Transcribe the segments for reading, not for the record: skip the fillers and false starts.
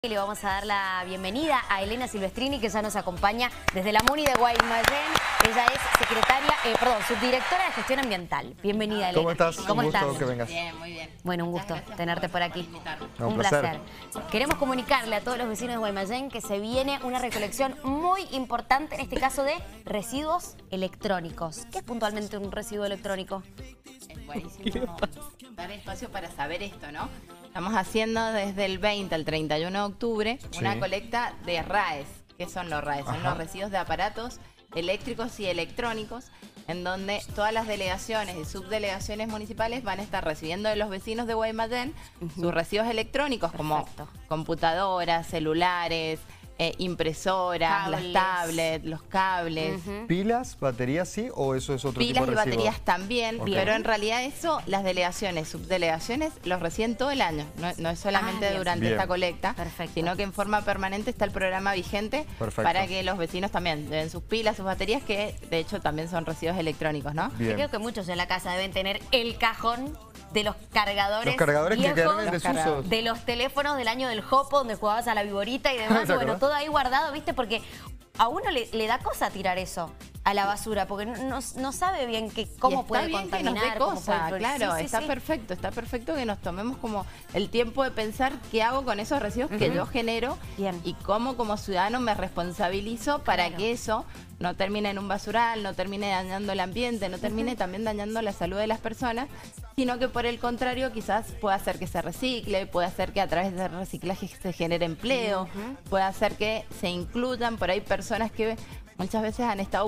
Y le vamos a dar la bienvenida a Elena Silvestrini, que ya nos acompaña desde la MUNI de Guaymallén. Ella es subdirectora de gestión ambiental. Bienvenida, Elena. ¿Cómo estás? ¿Cómo estás? Un gusto que vengas. Bien, muy bien. Bueno, un gusto tenerte por aquí. Un placer. Queremos comunicarle a todos los vecinos de Guaymallén que se viene una recolección muy importante, en este caso de residuos electrónicos. ¿Qué es puntualmente un residuo electrónico? Es buenísimo dar espacio para saber esto, ¿no? Estamos haciendo desde el 20 al 31 de octubre una colecta de RAEs. ¿Qué son los RAEs? Son los residuos de aparatos eléctricos y electrónicos, en donde todas las delegaciones y subdelegaciones municipales van a estar recibiendo de los vecinos de Guaymallén sus residuos electrónicos, como computadoras, celulares, impresoras, las tablets, los cables. ¿Pilas, baterías sí o eso es otro Pilas tipo de y residuo? baterías también, pero en realidad eso las delegaciones, subdelegaciones los reciben todo el año, no es solamente durante esta colecta, sino que en forma permanente está el programa vigente para que los vecinos también den sus pilas, sus baterías, que de hecho también son residuos electrónicos, ¿no? Yo creo que muchos en la casa deben tener el cajón de los cargadores, los cargadores viejos, que quedaron en desuso. De los teléfonos del año del Jopo, donde jugabas a la viborita y demás. Bueno, todo ahí guardado, ¿viste? Porque a uno le da cosa tirar eso a la basura, porque no sabe bien cómo puede contaminar. Claro, está perfecto que nos tomemos como el tiempo de pensar qué hago con esos residuos que yo genero y cómo como ciudadano me responsabilizo para que eso no termine en un basural, no termine dañando el ambiente, no termine también dañando la salud de las personas, sino que por el contrario quizás pueda hacer que se recicle, puede hacer que a través del reciclaje se genere empleo, puede hacer que se incluyan por ahí personas que muchas veces han estado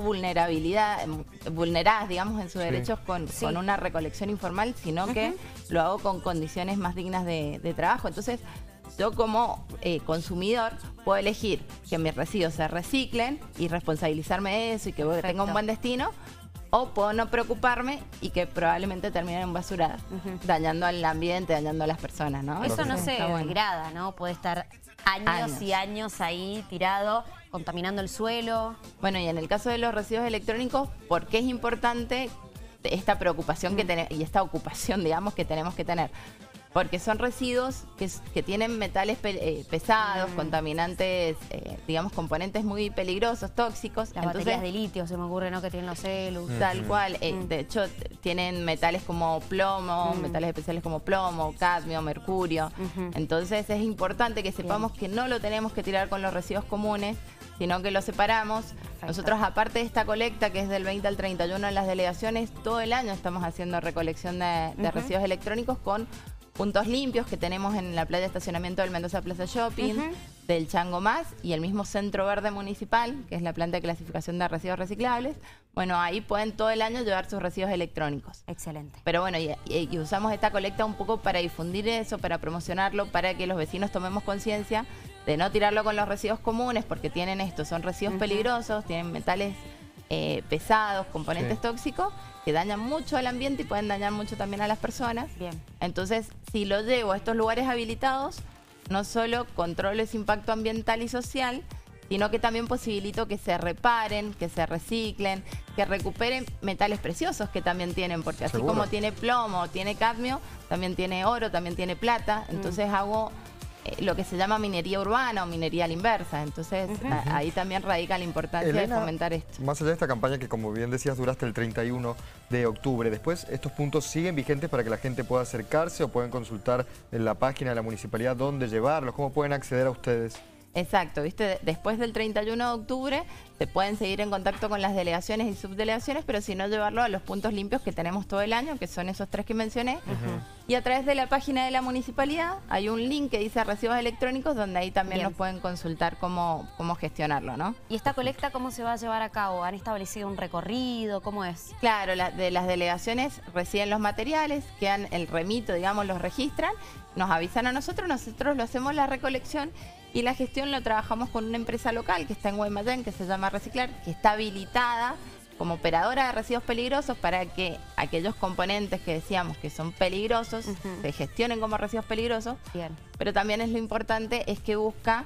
vulneradas, digamos, en sus derechos con una recolección informal, sino que lo hago con condiciones más dignas de trabajo. Entonces, yo como consumidor puedo elegir que mis residuos se reciclen y responsabilizarme de eso y que tenga un buen destino, o puedo no preocuparme y que probablemente termine en basura, dañando al ambiente, dañando a las personas, ¿no? Eso no se degrada, ¿no? Puede estar años y años ahí tirado, contaminando el suelo. Bueno, y en el caso de los residuos electrónicos, ¿por qué es importante esta preocupación que tenemos y esta ocupación, digamos, que tenemos que tener? Porque son residuos que tienen metales pesados, contaminantes, digamos, componentes muy peligrosos, tóxicos. Las baterías de litio, se me ocurre, ¿no? Que tienen los celus. Tal cual. De hecho, tienen metales como plomo, metales especiales como plomo, cadmio, mercurio. Entonces, es importante que sepamos que no lo tenemos que tirar con los residuos comunes, sino que lo separamos. Nosotros, aparte de esta colecta, que es del 20 al 31 en las delegaciones, todo el año estamos haciendo recolección de residuos electrónicos con puntos limpios que tenemos en la playa de estacionamiento del Mendoza Plaza Shopping, del Chango Más y el mismo Centro Verde Municipal, que es la planta de clasificación de residuos reciclables. Bueno, ahí pueden todo el año llevar sus residuos electrónicos. Excelente. Pero bueno, y usamos esta colecta un poco para difundir eso, para promocionarlo, para que los vecinos tomemos conciencia de no tirarlo con los residuos comunes, porque tienen esto, son residuos peligrosos, tienen metales pesados, componentes tóxicos, que dañan mucho al ambiente y pueden dañar mucho también a las personas. Entonces, si lo llevo a estos lugares habilitados, no solo controlo ese impacto ambiental y social, sino que también posibilito que se reparen, que se reciclen, que recuperen metales preciosos que también tienen, porque así como tiene plomo, tiene cadmio, también tiene oro, también tiene plata. Entonces hago lo que se llama minería urbana o minería a la inversa. Entonces, ahí también radica la importancia de fomentar esto. Más allá de esta campaña que, como bien decías, dura hasta el 31 de octubre, después, ¿estos puntos siguen vigentes para que la gente pueda acercarse o pueden consultar en la página de la municipalidad dónde llevarlos? ¿Cómo pueden acceder a ustedes? Exacto, ¿viste? Después del 31 de octubre se pueden seguir en contacto con las delegaciones y subdelegaciones, pero si no, llevarlo a los puntos limpios que tenemos todo el año, que son esos 3 que mencioné. Y a través de la página de la municipalidad hay un link que dice residuos electrónicos, donde ahí también nos pueden consultar cómo gestionarlo, ¿no? ¿Y esta colecta cómo se va a llevar a cabo? ¿Han establecido un recorrido? ¿Cómo es? Claro, de las delegaciones reciben los materiales, quedan el remito, digamos, los registran, nos avisan a nosotros lo hacemos la recolección y la gestión lo trabajamos con una empresa local que está en Guaymallén, que se llama Reciclar, que está habilitada como operadora de residuos peligrosos para que aquellos componentes que decíamos que son peligrosos se gestionen como residuos peligrosos. Pero también lo importante es que busca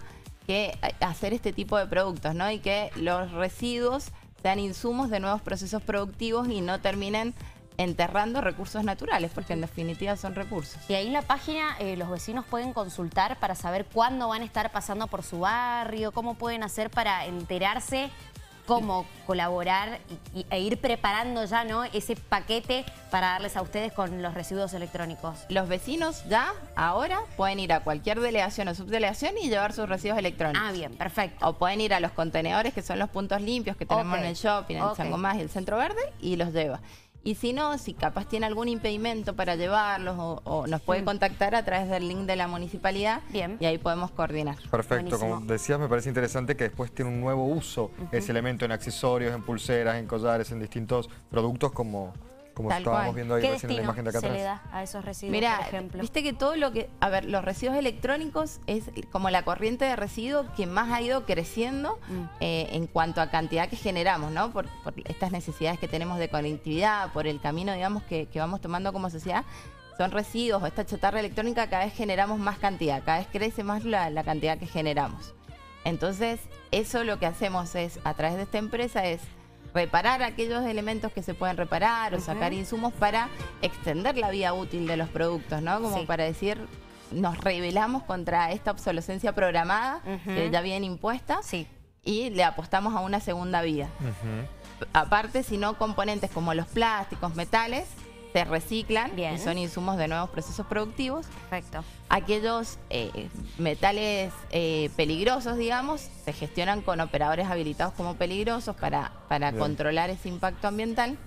hacer este tipo de productos, ¿no? Y que los residuos sean insumos de nuevos procesos productivos y no terminen enterrando recursos naturales, porque en definitiva son recursos. Y ahí en la página los vecinos pueden consultar para saber cuándo van a estar pasando por su barrio, cómo pueden hacer para enterarse, cómo colaborar e ir preparando ya, ¿no?, ese paquete para darles a ustedes con los residuos electrónicos. Los vecinos ya, ahora, pueden ir a cualquier delegación o subdelegación y llevar sus residuos electrónicos. Ah, bien, perfecto. O pueden ir a los contenedores, que son los puntos limpios que tenemos en el shopping, en el Sangomás y el Centro Verde, y los lleva. Y si no, si capaz tiene algún impedimento para llevarlos o nos puede contactar a través del link de la municipalidad. Bien. Y ahí podemos coordinar. Perfecto. Buenísimo. Como decías, me parece interesante que después tiene un nuevo uso ese elemento en accesorios, en pulseras, en collares, en distintos productos como Tal estábamos cual. viendo ahí ¿Qué recién en la destino imagen de acá se atrás. le da a esos residuos, Mira, por ejemplo? viste que todo lo que... A ver, los residuos electrónicos es como la corriente de residuos que más ha ido creciendo en cuanto a cantidad que generamos, ¿no? Por estas necesidades que tenemos de conectividad, por el camino, digamos, que vamos tomando como sociedad. Son residuos o esta chatarra electrónica, cada vez generamos más cantidad, cada vez crece más la cantidad que generamos. Entonces, eso lo que hacemos es, a través de esta empresa, es reparar aquellos elementos que se pueden reparar o sacar insumos para extender la vida útil de los productos, ¿no? Como para decir, nos rebelamos contra esta obsolescencia programada que ya viene impuesta y le apostamos a una segunda vida. Aparte, si no, componentes como los plásticos, metales, se reciclan y son insumos de nuevos procesos productivos. Perfecto. Aquellos metales peligrosos, digamos, se gestionan con operadores habilitados como peligrosos para controlar ese impacto ambiental.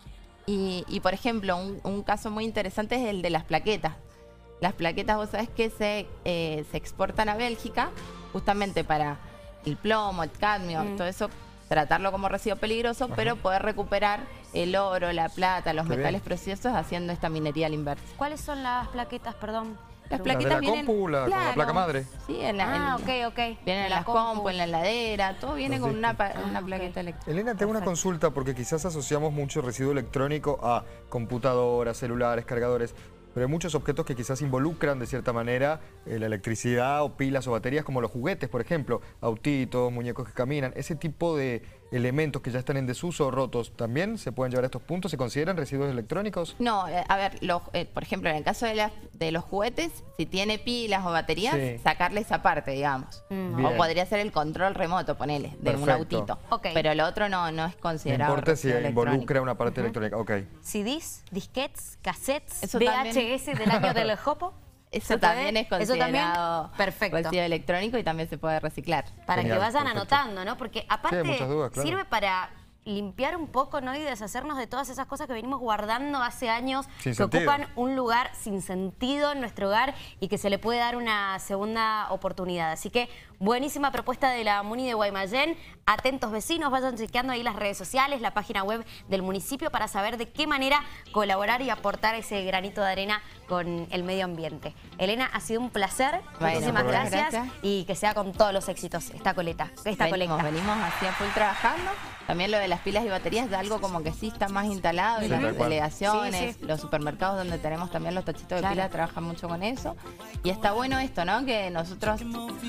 Y por ejemplo, un caso muy interesante es el de las plaquetas. Las plaquetas, vos sabés que se exportan a Bélgica justamente para el plomo, el cadmio, todo eso, tratarlo como residuo peligroso, pero poder recuperar el oro, la plata, los metales preciosos haciendo esta minería a la inversa. ¿Cuáles son las plaquetas, perdón? Las plaquetas de la vienen... compu, con la placa madre. Sí, ok. Vienen en las compu, en la heladera, todo viene con una plaqueta electrónica. Elena, tengo una consulta porque quizás asociamos mucho residuo electrónico a computadoras, celulares, cargadores, pero hay muchos objetos que quizás involucran de cierta manera la electricidad o pilas o baterías, como los juguetes, por ejemplo, autitos, muñecos que caminan. Ese tipo de elementos que ya están en desuso o rotos, ¿también se pueden llevar a estos puntos? ¿Se consideran residuos electrónicos? No, a ver, por ejemplo, en el caso de los juguetes, si tiene pilas o baterías, sacarle esa parte, digamos. O podría ser el control remoto, ponele, de un autito. Pero lo otro no es considerado. No importa si involucra una parte electrónica. CDs, disquetes, cassettes, Eso VHS del año del Jopo. Eso también es considerado perfecto, residuo electrónico y también se puede reciclar. Para que vayan anotando, ¿no? Porque aparte dudas, claro, sirve para limpiar un poco, ¿no? Y deshacernos de todas esas cosas que venimos guardando hace años, que ocupan un lugar sin sentido en nuestro hogar y que se le puede dar una segunda oportunidad. Así que buenísima propuesta de la Muni de Guaymallén. Atentos vecinos, vayan chequeando ahí las redes sociales, la página web del municipio para saber de qué manera colaborar y aportar ese granito de arena con el medio ambiente. Elena, ha sido un placer. Muchísimas gracias. Y que sea con todos los éxitos esta colecta. Venimos así a full trabajando. También lo de las pilas y baterías es algo como que sí está más instalado, y las delegaciones, los supermercados donde tenemos también los tachitos de pilas trabajan mucho con eso. Y está bueno esto, ¿no? Que nosotros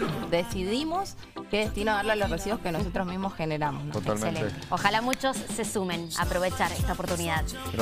decidimos qué destino darle a los residuos que nosotros mismos generamos, ¿no? Totalmente. Excelente. Ojalá muchos se sumen a aprovechar esta oportunidad.